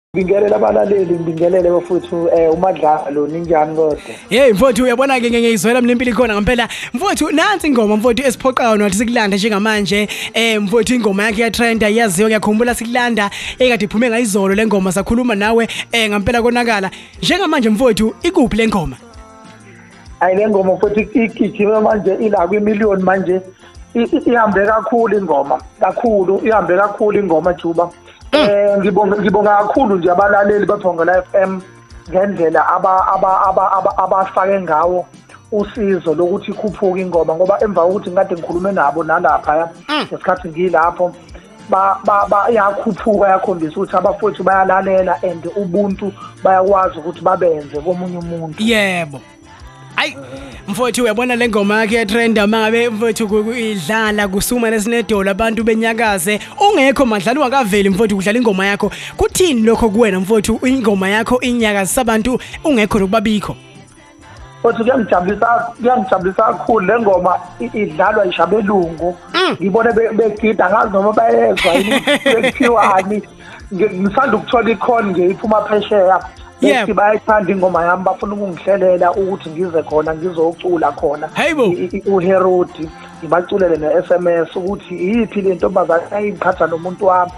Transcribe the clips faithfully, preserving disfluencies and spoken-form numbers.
Ngibingelela abalaleli ngibingelele bafuthu eh umadlalo ninjani kodwa. Hey mfowethu uyabona ke ngiyizwela mina impilo ikhona ngempela. Mfowethu nansi ingoma mfowethu esiphoqayo nathi sikulanda njengamanje. Eh mfowethu ingoma yakhe ya trend yaziyo ngiyakhumbula sikulanda ekade iphume ngayizolo le ngoma sakhuluma nawe eh ngempela konakala. Njengamanje mfowethu ikuphi le ngoma? Ayi le ngoma mfowethu igijima manje ila kwimillion manje ihambe kakhulu ingoma. Kakhulu ihambe kakhulu ingoma Juba. Eh ngibonga ngibonga kakhulu nje abalaleli baPongola F M ngendlela aba aba abafake ngawo usizo lokuthi ikhuphuke ingoma ngoba emva kokuthi ngade ngikhulume nabo nalapha ngesikhathi ngilapho ba ba yakhuphuka yakhombisa ukuthi abafowethu bayalalela and ubuntu bayakwazi ukuthi babenze komunye umuntu. Yebo. Ay mfowethu uyabona le ngoma yakhe ya trend mangabe mfowethu idlala kusuma lesinedola abantu benyakaze ungekho madlala ungakaveli mfowethu kudlala ingoma yakho kuthini lokho kuwena mfowethu ingoma yakho inyakaza abantu ungekho nokubabikho Futhi kuyangijabulisa kuyangijabulisa kakhulu le ngoma idlalwa ishabelungu ngibone begida ngazi noma bayezwa yini ngisanda ukuthola ikhona nje iphuma phesheya Bethi bayithanda ingoma yami bafuna ukungihlelela ukuthi ngize khona ngizocula khona uHerodi ngibaculele ne-S M S ukuthi yithi le ntombazane ayiphatha nomuntu wami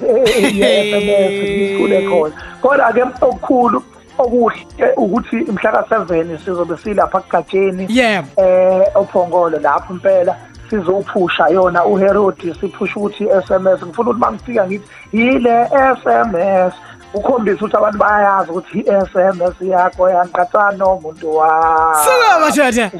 i-S M S ngicule khona kodwa ke okukhulu okuhle ukuthi imhla ka seven sizobe silapha kuGatsheni eh oPongola lapho impela sizophusha yona uHerodi siphusha ukuthi i-S M S ngifuna ukuthi mangifika ngithi yile S M S ukhombisa ukuthi abantu bayazi ukuthi i-S M S yakho yanqathana nomuntu wa Sika bathatha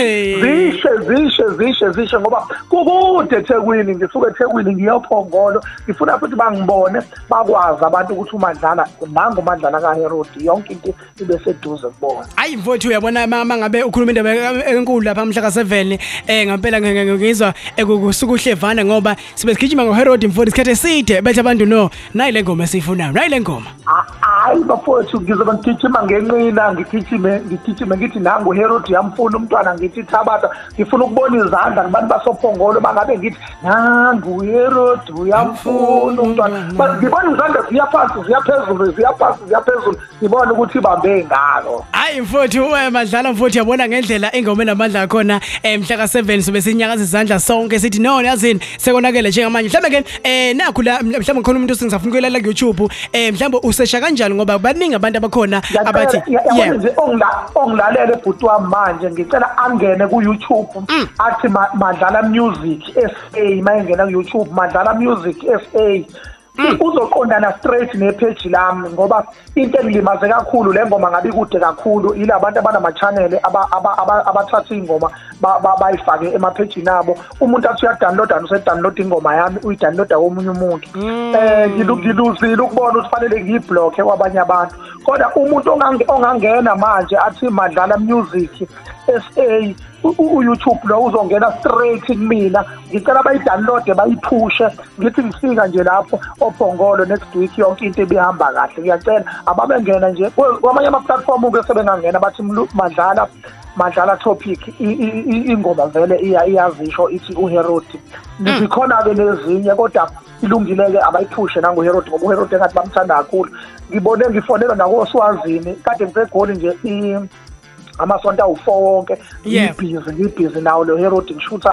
zishe zishe zishe zishe ngoba kukude eThekwini ngisuka eThekwini ngiyophongolo ngifuna futhi bangibone bakwazi abantu ukuthi umadlala nangu umadlala kaHerodi yonke into ibe seduze kubona. Hayi mfowethu uyabona mama ngabe ukhuluma indaba enkulu lapha mhla ka seven eh ngempela ngizwa ekusuka uhlevana ngoba sibe sigijima ngoHerodi mfowethu isikhathi eside bethe abantu no nayi le ngoma esiyifunayo nayi le ngoma hayi bafowethu ngizoba ngigijima ngenqina ngigijime ngigijime ngithi nangu Herodi yamfuna umntwana ngithi Thabata ngifuna ukubona izandla kubantu basophongolo bangabe ngithi nangu Herodi uyamfuna umntwana ngibona izandla ziyaphansi ziyaphezulu ziyaphansi ziyaphezulu ngibona ukuthi ibambe ngalo. Hayi mfowethu madlala mfowethu yabona ngendlela ingoma enamandla khona emhla ka seven sobe sinyakaza izandla sonke sithi no yazini sekonakele njengamanje mhlambe ke eh nakho la mhlambe khona umuntu osengizafuna ukuyela ku YouTube eh mhlambe usesha kanjani ngoba baningi abantu abakhona abathi yabona nje ongilalele ebhuti wami manje ngicela angene ku YouTube athi madlala music S A mayengena ku YouTube madlala music S A uzoqondana straight nepage lami ngoba into engilimaze kakhulu le ngoma ngabe kude kakhulu ilabantu abanama channel abathatha ingoma bayifake emapage nabo umuntu athi uya download anu se download ingoma yami uyidownloada komunye umuntu eh ngiluzile ukubona ukuthi fanele ngiyiblock kwabanye abantu kodwa umuntu ongangena manje athi madlala music S A uYouTube lo uzongena straight kumina ngicela bayidownload bayiphushe ngithi ngifika nje lapho oPongolo next week yonke into ebihamba kahle ngiyacela ababengena nje kwamanye ama platform ke sebengangena bathi madlala madlala topic ingoma vele iyazisho ithi uHerodi ngikhona ke lezinye kodwa ilungile ke abayiphushe nangu Herodi ngoba uHerodi engathi bamthanda kakhulu ngibone ngifonela nako Swazini kade ngisegoli nje amasonto awu-four wonke ngibhizi ngibhizi nawo lo Herodi ngishutha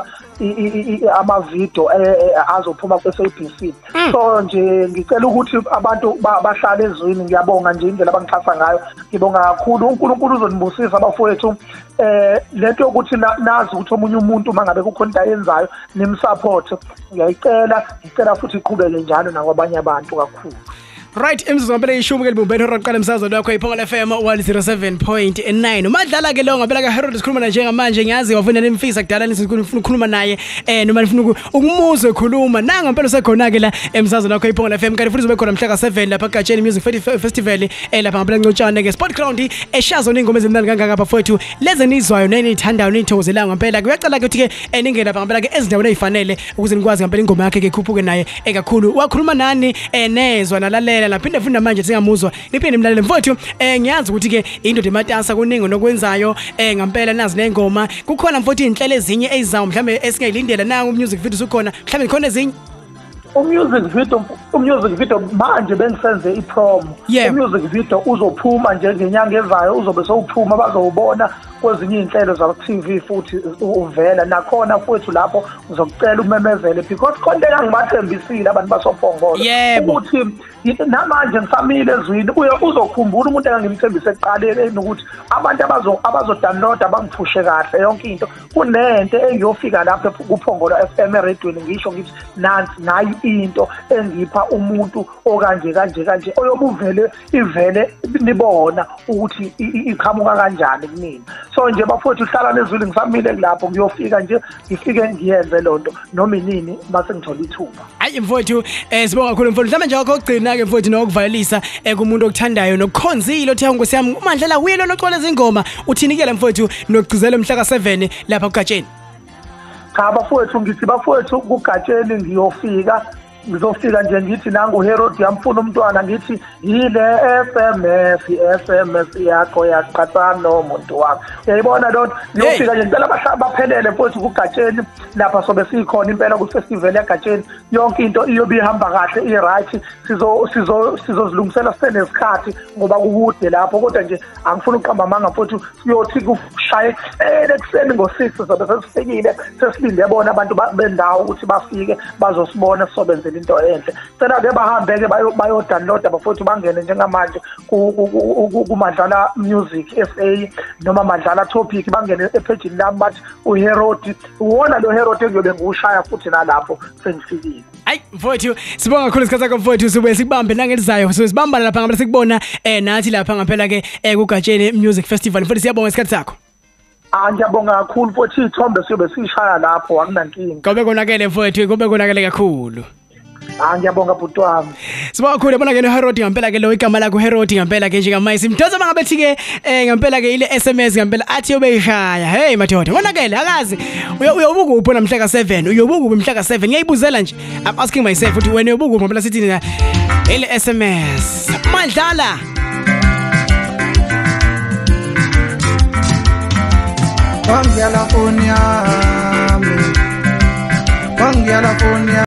ama video azophuma ku S A B C so nje ngicela ukuthi abantu bahlale ezweni ngiyabonga nje indlela abangixhasa ngayo ngibonga kakhulu uNkulunkulu uzonibusisa abafowethu eh lento yokuthi nazi ukuthi omunye umuntu mangabe kukhona into ayenzayo nimsupport ngiyayicela ngicela futhi iqhubeke njalo nakwabanye abantu kakhulu. Right imzuzu ngempela ishumi ke libumbeni roqala umsakazo lakho iPongola F M one oh seven point nine umadlala ke lo ngempela ka Herod sikhuluma naye njengamanje ngiyazi wafuna nemfisa kudala nisifuna ukukhuluma naye eh noma nifuna ukumuzwe ekhuluma nanga ngempela usekhona ke la emsakazo lakho iPongola F M kanti futhi uzobe khona mhla ka seven lapha kuGatsheni Music Festival eh lapha ngempela ncotshana ke Sport Ground eshazo ningoma ezimnandi kangaka bafowethu leze nizwayo nenithandayo nithokozela ngempela kuyacela ukuthi ke eningena lapha ngempela ke ezindaweni ezifanele ukuze nikwazi ngempela ingoma yakhe ke ikhuphuke naye ekakhulu wakhuluma nani enezwa nalalela laphinde futhi manje singamuzwa niphinde imlalele mfowethu eh ngiyazi ukuthi ke indoda ematasa kuningi nokwenzayo eh ngempela nazi nengoma kukhona mfowethu inhlelo ezinye ezizayo mhlambe esingayilindela nangu music video ukhona mhlambe khona ezinye umusic video umusic video manje bengisenze ipromo umusic video uzophuma nje ngenyanga ezayo uzobe sowuphuma bazowubona kwezinye inhlelo za T V futhi uvela nakhona futhi lapho uzokucela umemezele because konke engibathembisile abantu basoPongola ukuthi namanje ngisamile ezwini uzokhumbula umuntu engangimthembise ekuqaleni ukuthi abantu abazo abazodownload abangiphushe kahle yonke into kunento engiyofika lapha kuPongola F M radioini ngisho ngithi nansi nayi into engipha umuntu okanje kanje kanje oyobuvele ivele nibona ukuthi iqhamuka kanjani kunini so nje bafowethu uhlala nezwini ngisamile lapho ngiyofika nje ngifike ngiyenze lonto noma inini base ngithola ithuba hayi mfowethu eh sibonga kakhulu mfowethu mhlawumbe nje okugcina ke mfowethu nokuvalisa kumuntu okuthandayo nokukhonzile othe Nkosi yami uMandlela uyelo noxola izingoma uthinikele mfowethu nokugcizela umhla ka seven lapha kuGatsheni cha bafowethu ngithi bafowethu kuGatsheni ngiyofika ngizofika nje ngithi nangu Herod yamfuna umntwana ngithi yile S M S S M S yakho yaqhatsana nomuntu wakho uyayibona lonto ngiyofika nje ngicela baphelele futhi kuGatsheni lapha sobe sikhona impela ku festival yaGatsheni yonke into iyobe ihamba kahle i-right sizo sizo sizozilungisela sisenesikhathi ngoba kukude lapho kodwa nje angifuni uqamba amanga futhi siyothi kushaye ekseni ngo six sobe sesifikile sesilinde yabona abantu bendawo ukuthi bafike bazosibona sobenzela into enhle cela ke bahambe ke bayo download abafowethu bangene njengamanje ku Madlala Music S A noma Madlala Topic bangene epage lami bathi uHerod uwona lo Herod engiyobe ngushaya futhi nalapho sengifikile hayi mfowethu sibonga kakhulu isikhathi sakho mfowethu sibuye sikubambe nangelizayo so sibamba lapha ngabe sikubona eh nathi lapha ngaphela ke kuGatsheni Music Festival mfowethu siyabonga isikhathi sakho Ah ngiyabonga kakhulu futhi ithombe siyobe sishaya lapho akunankinga Kobe konakele mfowethu kobe konakele kakhulu Ah ngiyabonga bhuti wami Sibonga kakhulu bona ke no Herod ngempela ke lo igama lakho Herod ngempela ke nje kaMayisi mdonsa bangabethi ke ngempela ke ile S M S ngempela athi yobe ishaya hey madoda konakele akazi uyobuka upho namhla ka seven uyobuka uphi mhla ka seven ngiyayibuzela nje I'm asking myself ukuthi wena uyobuka ngempela sithi na ile S M S Mandlala Wangiya la phone yami Wangiya la phone